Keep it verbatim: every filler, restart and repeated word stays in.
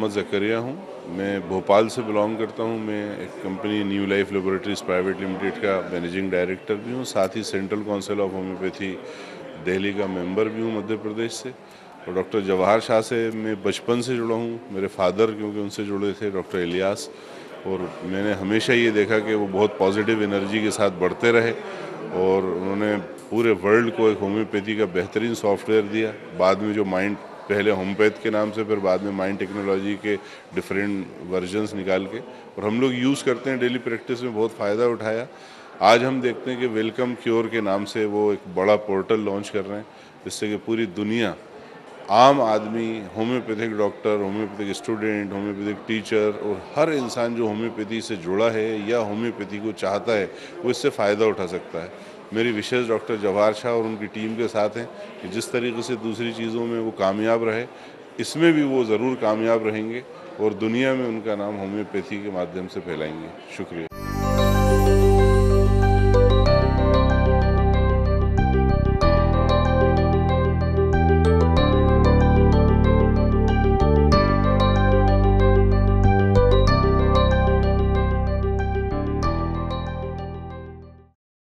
मोहम्मद ज़करिया हूँ। मैं भोपाल से बिलोंग करता हूँ। मैं एक company new life laboratories private limited का मैनेजिंग डायरेक्टर भी हूँ, साथ ही central council of homoeopathy Delhi का मेंबर भी हूँ मध्य प्रदेश से। और डॉक्टर जवाहर शाह से मैं बचपन से जुड़ा हूँ। मेरे फादर क्योंकि उनसे जुड़े थे, डॉक्टर इलियास, और मैंने हमेशा ये देखा कि वो बहुत पॉजिटिव एनर्जी के साथ बढ़ते रहे और उन्होंने पूरे वर्ल्ड को एक होम्योपैथी का बेहतरीन सॉफ्टवेयर दिया। बाद में जो माइंड, पहले होम्योपैथ के नाम से, फिर बाद में माइंड टेक्नोलॉजी के डिफरेंट वर्जन्स निकाल के, और हम लोग यूज़ करते हैं डेली प्रैक्टिस में, बहुत फ़ायदा उठाया। आज हम देखते हैं कि वेलकम क्योर के नाम से वो एक बड़ा पोर्टल लॉन्च कर रहे हैं, जिससे कि पूरी दुनिया, आम आदमी, homoeopathic doctor, homoeopathic student, homoeopathic teacher और हर इंसान जो होम्योपैथी से जुड़ा है या होम्योपैथी को चाहता है, वो इससे फ़ायदा उठा सकता है। मेरी विशेष डॉक्टर जवाहर शाह और उनकी टीम के साथ हैं कि जिस तरीके से दूसरी चीज़ों में वो कामयाब रहे, इसमें भी वो ज़रूर कामयाब रहेंगे और दुनिया में उनका नाम होम्योपैथी के माध्यम से फैलाएंगे। शुक्रिया।